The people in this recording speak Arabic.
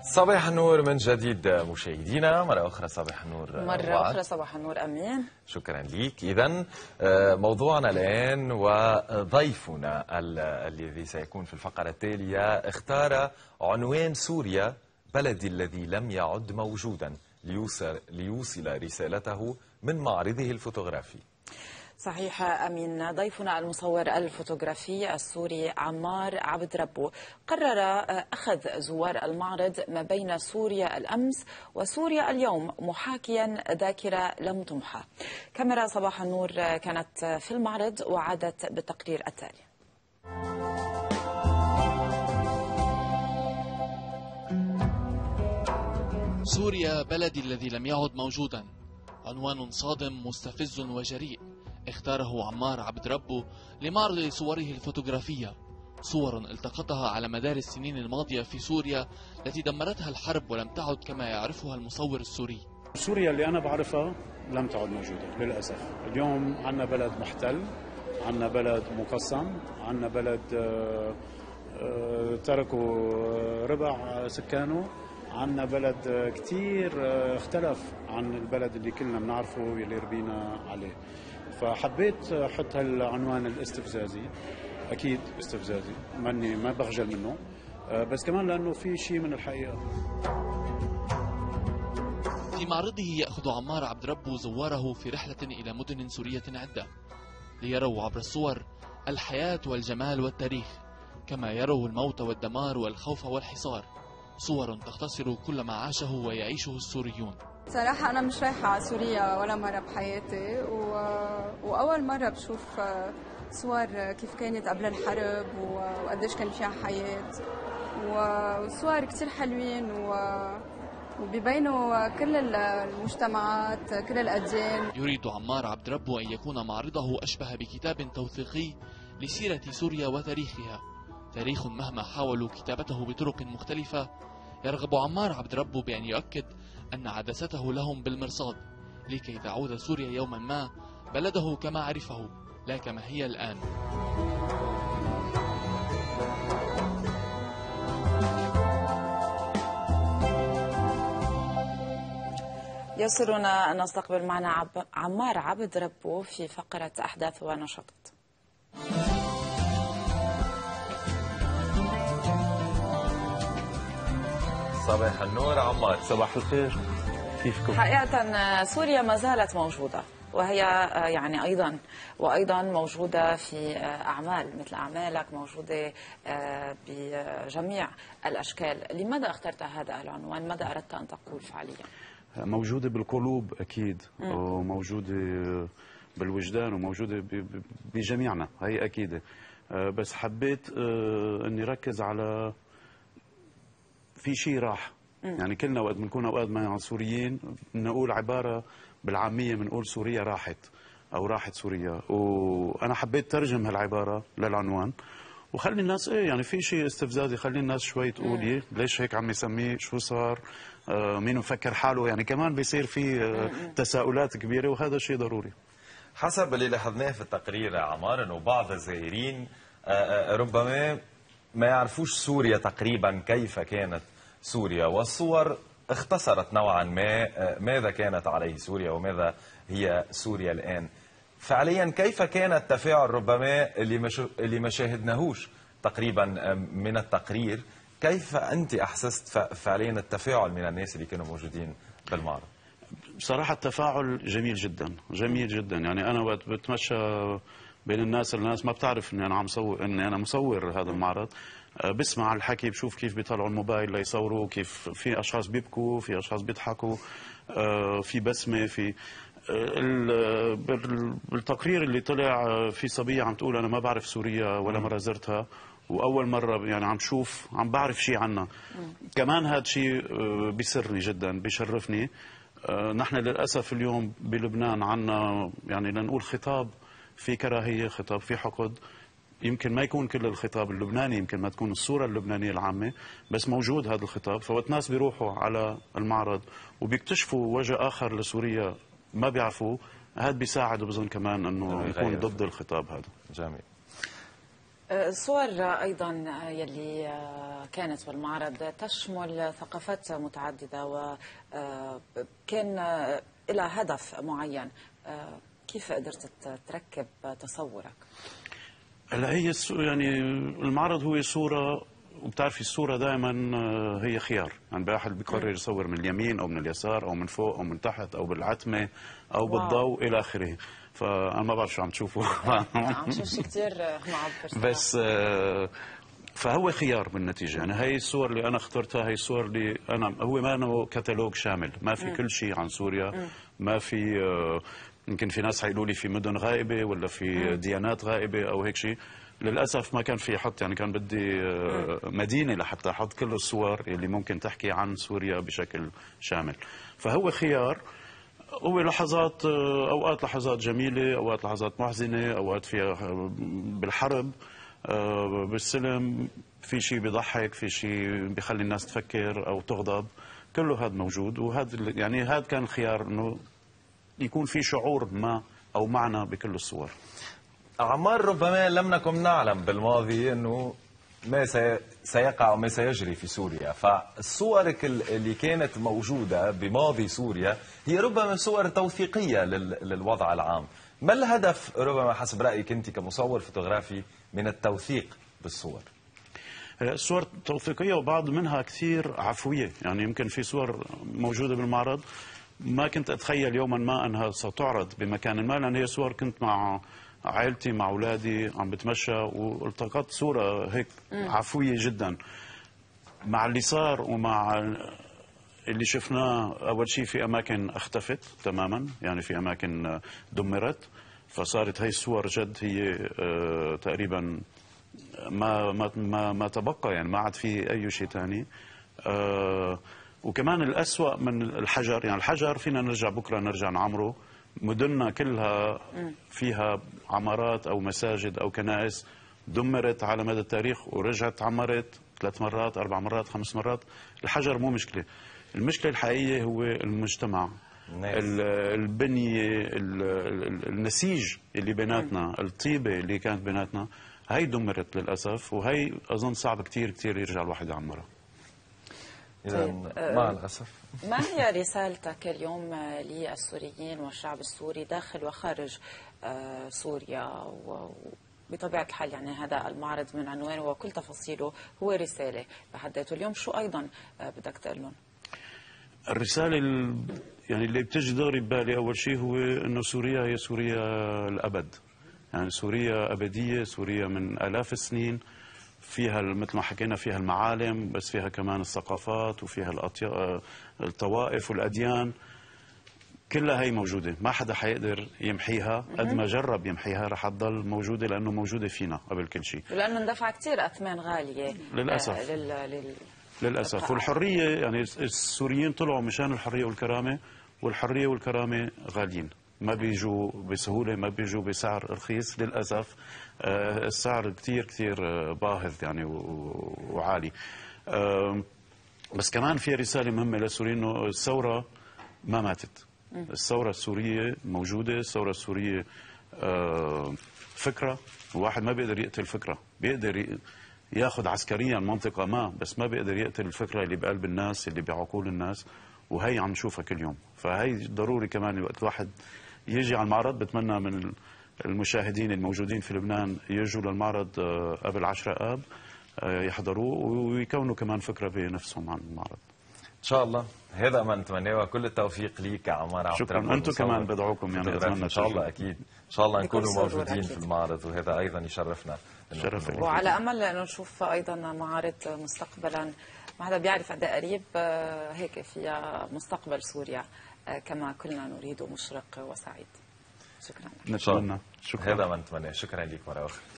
صباح النور من جديد مشاهدينا، مرة أخرى صباح النور. مرة أخرى صباح النور أمين. شكرا لك. إذن موضوعنا الآن وضيفنا الذي سيكون في الفقرة التالية اختار عنوان سوريا بلدي الذي لم يعد موجودا ليوصل رسالته من معرضه الفوتوغرافي. صحيح أمين. ضيفنا المصور الفوتوغرافي السوري عمار عبد ربو قرر أخذ زوار المعرض ما بين سوريا الأمس وسوريا اليوم، محاكيا ذاكرة لم تمحى. كاميرا صباح النور كانت في المعرض وعادت بالتقرير التالي. سوريا بلدي الذي لم يعد موجودا، عنوان صادم مستفز وجريء اختاره عمار عبد ربو لمعرض صوره الفوتوغرافية، صور التقطها على مدار السنين الماضية في سوريا التي دمرتها الحرب ولم تعد كما يعرفها المصور السوري. سوريا اللي أنا بعرفها لم تعد موجودة للأسف. اليوم عنا بلد محتل، عنا بلد مقسم، عنا بلد تركوا ربع سكانه، عنا بلد كتير اختلف عن البلد اللي كلنا بنعرفه واللي ربينا عليه. فحبيت احط هالعنوان الاستفزازي، اكيد استفزازي، ما بخجل منه، بس كمان لانه في شيء من الحقيقه. في معرضه ياخذ عمار عبد ربو زواره في رحله الى مدن سوريه عده ليروا عبر الصور الحياه والجمال والتاريخ، كما يروا الموت والدمار والخوف والحصار، صور تختصر كل ما عاشه ويعيشه السوريون. صراحة أنا مش رايحة على سوريا ولا مرة بحياتي، وأول مرة بشوف صور كيف كانت قبل الحرب وقديش كان فيها حياة، وصور كتير حلوين وبيبينوا كل المجتمعات كل الأديان. يريد عمار عبد ربو أن يكون معرضه أشبه بكتاب توثيقي لسيرة سوريا وتاريخها، تاريخ مهما حاولوا كتابته بطرق مختلفة يرغب عمار عبد ربو بأن يؤكد أن عدسته لهم بالمرصاد لكي تعود سوريا يوما ما بلده كما عرفه لا كما هي الآن. يسرنا أن نستقبل معنا عمار عبد ربو في فقرة أحداث ونشاطات. صباح النور عمار. صباح الخير، كيفكم؟ حقيقة سوريا ما زالت موجودة، وهي يعني أيضا موجودة في أعمال مثل أعمالك، موجودة بجميع الأشكال. لماذا اخترت هذا العنوان؟ ماذا أردت أن تقول فعليا؟ موجودة بالقلوب أكيد، وموجودة بالوجدان، وموجودة بجميعنا، هي أكيدة. بس حبيت أني ركز على في شيء راح، يعني كلنا وقت بنكون اوقات مع سوريين بنقول عباره بالعاميه، بنقول سوريا راحت او راحت سوريا، وانا حبيت ترجم هالعباره للعنوان وخلي الناس يعني في شيء استفزازي، خلي الناس شوي تقول ليش هيك عم يسميه، شو صار، مين مفكر حاله، يعني كمان بيصير في تساؤلات كبيره، وهذا شيء ضروري. حسب اللي لاحظناه في التقرير عمار انه بعض الزائرين ربما ما يعرفوش سوريا تقريبا كيف كانت سوريا، والصور اختصرت نوعا ما ماذا كانت عليه سوريا وماذا هي سوريا الآن. فعليا كيف كان التفاعل ربما اللي ما شاهدناهوش تقريبا من التقرير؟ كيف أنت أحسست فعليا التفاعل من الناس اللي كانوا موجودين بالمعرض؟ بصراحة التفاعل جميل جدا، جميل جدا. يعني أنا وقت بتمشى بين الناس ما بتعرف اني انا انا مصور هذا المعرض، بسمع الحكي، بشوف كيف بيطلعوا الموبايل ليصوروا، كيف في اشخاص بيبكوا، في اشخاص بيضحكوا، في بسمه، في بالتقرير اللي طلع في صبيه عم تقول انا ما بعرف سوريا ولا مره زرتها، واول مره يعني عم بعرف شيء عنها. كمان هذا شيء بيسرني جدا، بيشرفني. نحن للاسف اليوم بلبنان عنا يعني لنقول خطاب في كراهية، خطاب في حقد، يمكن ما يكون كل الخطاب اللبناني، يمكن ما تكون الصورة اللبنانية العامة، بس موجود هذا الخطاب. فوقت ناس بيروحوا على المعرض وبيكتشفوا وجه آخر لسوريا ما بيعرفوه، هذا بيساعد بظن كمان أنه يكون ضد الخطاب هذا. جميل. الصور أيضا يلي كانت بالمعرض تشمل ثقافات متعددة وكان لها هدف معين. كيف قدرت تركب تصورك؟ هلا هي يعني المعرض هو صورة، وبتعرفي الصورة دائما هي خيار، يعني واحد بيقرر يصور من اليمين أو من اليسار أو من فوق أو من تحت أو بالعتمة أو بالضوء إلى آخره. فأنا ما بعرف شو عم تشوفوا. عم شوف شيء كثير معبر بس فهو خيار بالنتيجة. يعني هي الصور اللي أنا اخترتها، هي الصور اللي أنا هو ما أنه كتالوج شامل، ما في كل شيء عن سوريا، ما في يمكن في ناس حيقولوا لي في مدن غائبة ولا في ديانات غائبة أو هيك شيء. للأسف ما كان في حط، يعني كان بدي مدينة لحتى أحط كل الصور اللي ممكن تحكي عن سوريا بشكل شامل. فهو خيار، هو لحظات، أوقات لحظات جميلة، أوقات لحظات محزنة، أوقات فيها بالحرب، بالسلم، في شيء بيضحك، في شيء بيخلي الناس تفكر أو تغضب، كله هذا موجود. وهذا يعني هذا كان الخيار، إنه يكون في شعور ما أو معنى بكل الصور. عمار، ربما لم نكن نعلم بالماضي أنه ما سيقع وما سيجري في سوريا، فالصورك اللي كانت موجودة بماضي سوريا هي ربما صور توثيقية للوضع العام. ما الهدف ربما حسب رأيك أنت كمصور فوتوغرافي من التوثيق بالصور؟ الصور توثيقية وبعض منها كثير عفوية. يعني يمكن في صور موجودة بالمعرض ما كنت أتخيل يوما ما أنها ستعرض بمكان ما، لأن هي صور كنت مع عائلتي مع أولادي عم بتمشى والتقطت صورة هيك عفوية جدا. مع اللي صار ومع اللي شفناه، أول شيء في أماكن اختفت تماما، يعني في أماكن دمرت، فصارت هي الصور جد هي تقريبا ما تبقى، يعني ما عاد في أي شيء ثاني. وكمان الأسوأ من الحجر، يعني الحجر فينا نرجع بكرة نرجع نعمره. مدننا كلها فيها عمارات أو مساجد أو كنائس دمرت على مدى التاريخ ورجعت عمرت 3 مرات 4 مرات 5 مرات. الحجر مو مشكلة، المشكلة الحقيقية هو المجتمع، البنية، النسيج اللي بيناتنا، الطيبة اللي كانت بيناتنا، هي دمرت للأسف. وهي أظن صعب كتير كتير يرجع الواحد يعمرها. طيب، مع الأسف. ما هي رسالتك اليوم للسوريين والشعب السوري داخل وخارج سوريا؟ وبطبيعة الحال يعني هذا المعرض من عنوانه وكل تفاصيله هو رسالة بحد ذاته. اليوم شو أيضا بدك تقول لهم؟ الرسالة يعني اللي بتجي دوري ببالي أول شيء هو إنه سوريا هي سوريا الأبد، يعني سوريا أبدية، سوريا من آلاف السنين، فيها مثل ما حكينا فيها المعالم، بس فيها كمان الثقافات وفيها الطوائف والأديان، كلها هي موجودة، ما حدا حيقدر يمحيها. قد ما جرب يمحيها رح تضل موجودة، لأنه موجودة فينا قبل كل شيء. ولأنه اندفع كثير أثمان غالية للأسف. للأسف. والحرية، يعني السوريين طلعوا مشان الحرية والكرامة، والحرية والكرامة غاليين، ما بيجوا بسهولة، ما بيجوا بسعر رخيص للأسف. السعر كتير كتير باهظ يعني وعالي. بس كمان في رسالة مهمة للسوريين، إنه الثورة ما ماتت. الثورة السورية موجودة. الثورة السورية فكرة، الواحد ما بيقدر يقتل فكرة، بيقدر ياخذ عسكريا منطقة ما، بس ما بيقدر يقتل الفكرة اللي بقلب الناس، اللي بعقول الناس، وهي عم نشوفها كل يوم. فهي ضروري كمان وقت الواحد يجي على المعرض. بتمنى من المشاهدين الموجودين في لبنان يجوا للمعرض قبل 10 آب، يحضروه ويكونوا كمان فكرة بنفسهم عن المعرض. إن شاء الله، هذا ما نتمناه، وكل التوفيق ليك عمار عبد الرب. شكرا. أنتم كمان بدعوكم، يعني أتمنى إن شاء الله أكيد إن شاء الله نكونوا موجودين في المعرض، وهذا أيضا يشرفنا. شرف. وعلى أمل أنه نشوف أيضا معارض مستقبلا، ما حدا بيعرف قد قريب هيك فيها مستقبل سوريا كما كلنا نريد، مشرق وسعيد. شكرا لك. نتمنى. شكرا. هذا ما نتمناه. شكرا لك مرة أخرى.